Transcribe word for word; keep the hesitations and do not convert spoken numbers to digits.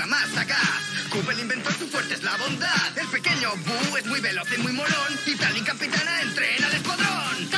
la más sagaz. Coop, el inventor, su fuerte es la bondad. El pequeño Boo es muy veloz y muy molón. Y Tali, capitana, entrena al escuadrón.